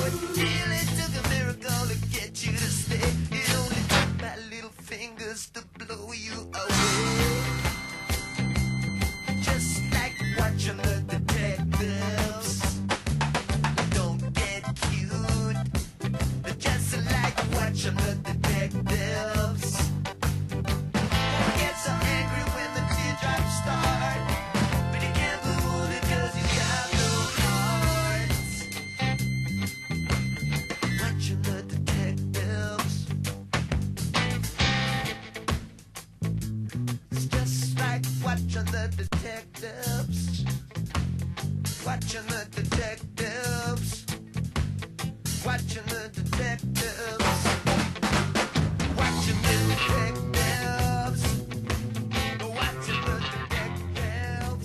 Really took a miracle to get you to stay. It only took my little fingers to blow you away. Just like watching the detectives. Don't get cute. Just like watching the detectives. Get so angry when the teardrops start, but you can't move it 'cause you got no heart. Watching the detectives. It's just like watching the detectives. Watching the detectives. Watching the detectives. Watching the detectives. Watching the detectives.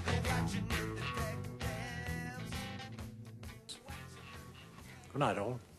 Watching the detectives. Good night, all.